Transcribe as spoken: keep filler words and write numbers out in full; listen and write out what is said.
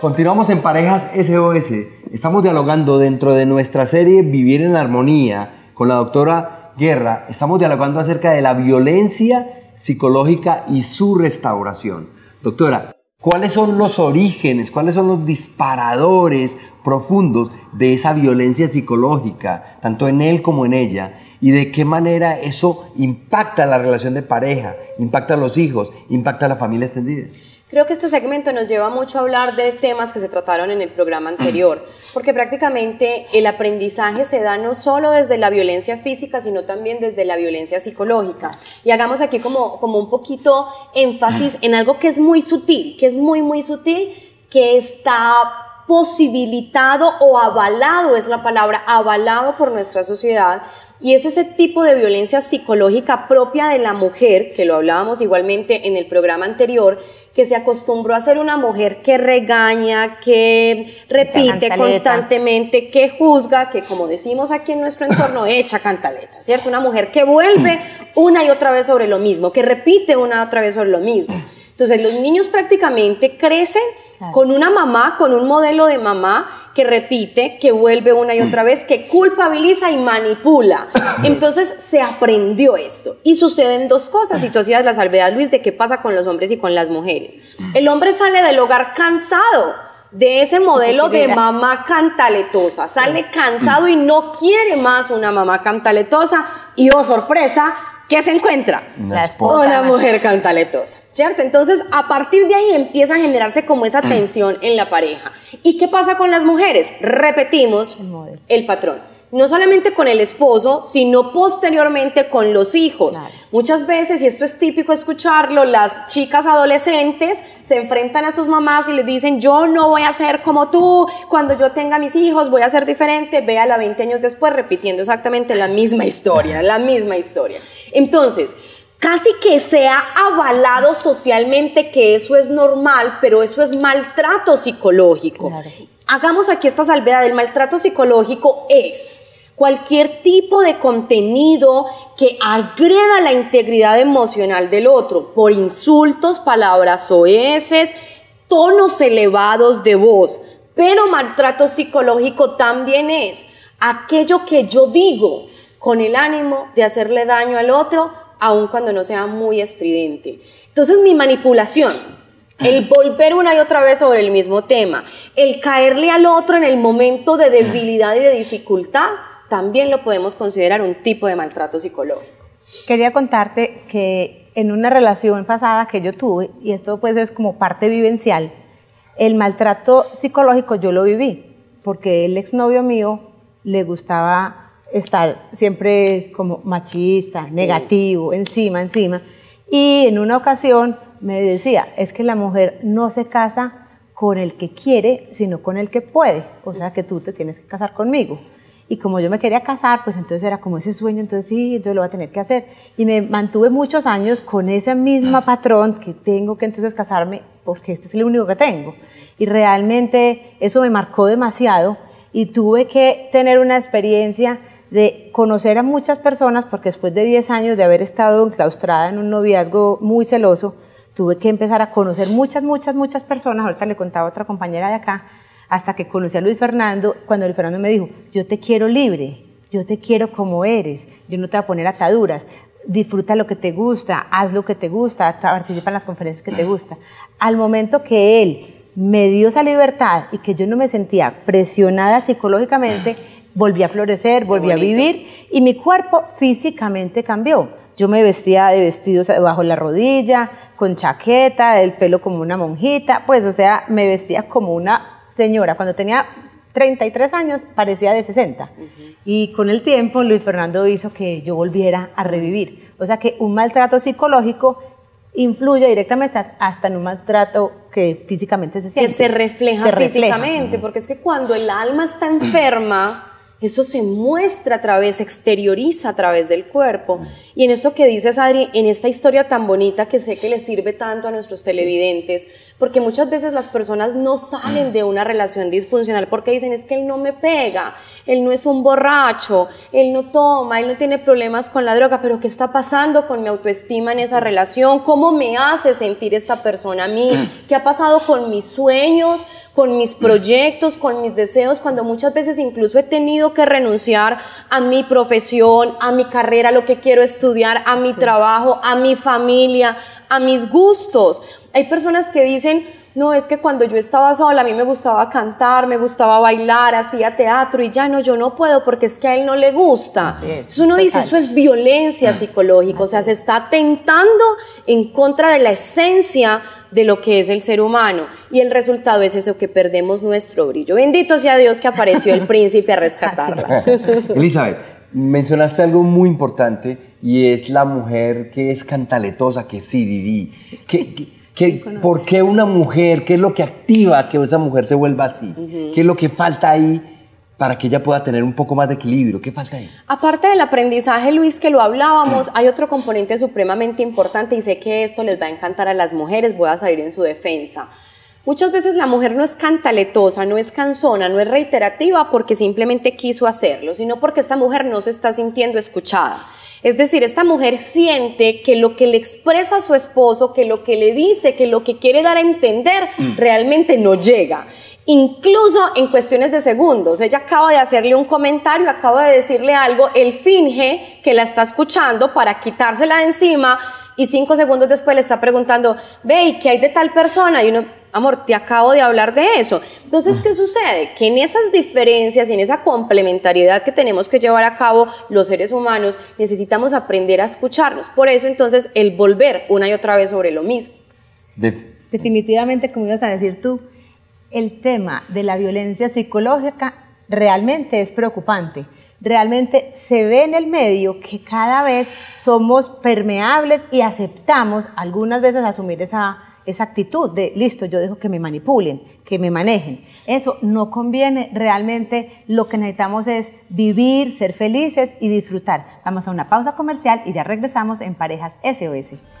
Continuamos en Parejas S O S. Estamos dialogando dentro de nuestra serie Vivir en Armonía con la doctora Guerra. Estamos dialogando acerca de la violencia psicológica y su restauración. Doctora, ¿cuáles son los orígenes, cuáles son los disparadores profundos de esa violencia psicológica, tanto en él como en ella? ¿Y de qué manera eso impacta la relación de pareja, impacta a los hijos, impacta a la familia extendida? Creo que este segmento nos lleva mucho a hablar de temas que se trataron en el programa anterior, porque prácticamente el aprendizaje se da no solo desde la violencia física, sino también desde la violencia psicológica. Y hagamos aquí como, como un poquito énfasis en algo que es muy sutil, que es muy, muy sutil, que está posibilitado o avalado, es la palabra, avalado por nuestra sociedad. Y es ese tipo de violencia psicológica propia de la mujer, que lo hablábamos igualmente en el programa anterior, que se acostumbró a ser una mujer que regaña, que repite constantemente, que juzga, que como decimos aquí en nuestro entorno, echa cantaleta, ¿cierto? Una mujer que vuelve una y otra vez sobre lo mismo, que repite una y otra vez sobre lo mismo. Entonces los niños prácticamente crecen claro. con una mamá, con un modelo de mamá que repite, que vuelve una y otra vez, que culpabiliza y manipula. Entonces se aprendió esto. Y suceden dos cosas, y tú hacías la salvedad, Luis, de qué pasa con los hombres y con las mujeres. El hombre sale del hogar cansado de ese modelo de mamá cantaletosa, sale cansado y no quiere más una mamá cantaletosa, y oh sorpresa, ¿qué se encuentra? Una esposa. Una mujer cantaletosa, ¿cierto? Entonces, a partir de ahí empieza a generarse como esa tensión en la pareja. ¿Y qué pasa con las mujeres? Repetimos el, el patrón. No solamente con el esposo, sino posteriormente con los hijos. Claro. Muchas veces, y esto es típico escucharlo, las chicas adolescentes se enfrentan a sus mamás y les dicen, yo no voy a ser como tú, cuando yo tenga mis hijos voy a ser diferente. Véala veinte años después repitiendo exactamente la misma historia, la misma historia. Entonces, casi que se ha avalado socialmente que eso es normal, pero eso es maltrato psicológico. Claro. Hagamos aquí esta salvedad, el maltrato psicológico es cualquier tipo de contenido que agreda la integridad emocional del otro, por insultos, palabras soeces, tonos elevados de voz, pero maltrato psicológico también es aquello que yo digo con el ánimo de hacerle daño al otro, aun cuando no sea muy estridente. Entonces mi manipulación, el volver una y otra vez sobre el mismo tema, el caerle al otro en el momento de debilidad y de dificultad, también lo podemos considerar un tipo de maltrato psicológico. Quería contarte que en una relación pasada que yo tuve, y esto pues es como parte vivencial, el maltrato psicológico yo lo viví, porque el exnovio mío le gustaba estar siempre como machista, sí. negativo, encima, encima, y en una ocasión me decía, es que la mujer no se casa con el que quiere, sino con el que puede, o sea que tú te tienes que casar conmigo. Y como yo me quería casar, pues entonces era como ese sueño, entonces sí, entonces lo voy a tener que hacer. Y me mantuve muchos años con ese mismo patrón que tengo que entonces casarme porque este es el único que tengo. Y realmente eso me marcó demasiado y tuve que tener una experiencia de conocer a muchas personas porque después de diez años de haber estado enclaustrada en un noviazgo muy celoso, tuve que empezar a conocer muchas, muchas, muchas personas. Ahorita le contaba a otra compañera de acá, hasta que conocí a Luis Fernando, cuando Luis Fernando me dijo, yo te quiero libre, yo te quiero como eres, yo no te voy a poner ataduras, disfruta lo que te gusta, haz lo que te gusta, participa en las conferencias que te gusta. Al momento que él me dio esa libertad y que yo no me sentía presionada psicológicamente, volví a florecer, volví a vivir y mi cuerpo físicamente cambió. Yo me vestía de vestidos bajo la rodilla, con chaqueta, el pelo como una monjita, pues o sea, me vestía como una señora. Cuando tenía treinta y tres años parecía de sesenta. Uh-huh. Y con el tiempo Luis Fernando hizo que yo volviera a revivir. O sea que un maltrato psicológico influye directamente hasta en un maltrato que físicamente se siente. Que se refleja se físicamente, refleja. Porque es que cuando el alma está enferma, Eso se muestra a través, se exterioriza a través del cuerpo. Y en esto que dices, Adri, en esta historia tan bonita que sé que les sirve tanto a nuestros televidentes, porque muchas veces las personas no salen de una relación disfuncional porque dicen, es que él no me pega, él no es un borracho, él no toma, él no tiene problemas con la droga, pero ¿qué está pasando con mi autoestima en esa relación? ¿Cómo me hace sentir esta persona a mí? ¿Qué ha pasado con mis sueños, con mis proyectos, con mis deseos, cuando muchas veces incluso he tenido que renunciar a mi profesión, a mi carrera, a lo que quiero estudiar, a mi trabajo, a mi familia, a mis gustos? Hay personas que dicen, no, es que cuando yo estaba sola a mí me gustaba cantar, me gustaba bailar, hacía teatro y ya no, yo no puedo porque es que a él no le gusta. Así es, Entonces uno total. dice, eso es violencia psicológica, o sea, se está atentando en contra de la esencia de lo que es el ser humano, y el resultado es eso, que perdemos nuestro brillo. Bendito sea Dios que apareció el príncipe a rescatarla. Elizabeth, mencionaste algo muy importante y es la mujer que es cantaletosa, que es sirirí. ¿Qué, qué, qué, ¿Por qué una mujer? ¿Qué es lo que activa que esa mujer se vuelva así? Uh-huh. ¿Qué es lo que falta ahí para que ella pueda tener un poco más de equilibrio? ¿Qué falta ahí? Aparte del aprendizaje, Luis, que lo hablábamos, hay otro componente supremamente importante, y sé que esto les va a encantar a las mujeres, voy a salir en su defensa. Muchas veces la mujer no es cantaletosa, no es cansona, no es reiterativa porque simplemente quiso hacerlo, sino porque esta mujer no se está sintiendo escuchada. Es decir, esta mujer siente que lo que le expresa a su esposo, que lo que le dice, que lo que quiere dar a entender, realmente no llega. Incluso en cuestiones de segundos. Ella acaba de hacerle un comentario, acaba de decirle algo, él finge que la está escuchando para quitársela de encima, y cinco segundos después le está preguntando, ve, ¿qué hay de tal persona? Y uno, amor, te acabo de hablar de eso. Entonces, ¿qué sucede? Que en esas diferencias y en esa complementariedad que tenemos que llevar a cabo los seres humanos, necesitamos aprender a escucharnos. Por eso, entonces, el volver una y otra vez sobre lo mismo. De... Definitivamente, como ibas a decir tú, el tema de la violencia psicológica realmente es preocupante. Realmente se ve en el medio que cada vez somos permeables y aceptamos algunas veces asumir esa, esa actitud de, listo, yo dejo que me manipulen, que me manejen. Eso no conviene. Realmente lo que necesitamos es vivir, ser felices y disfrutar. Vamos a una pausa comercial y ya regresamos en Parejas S O S.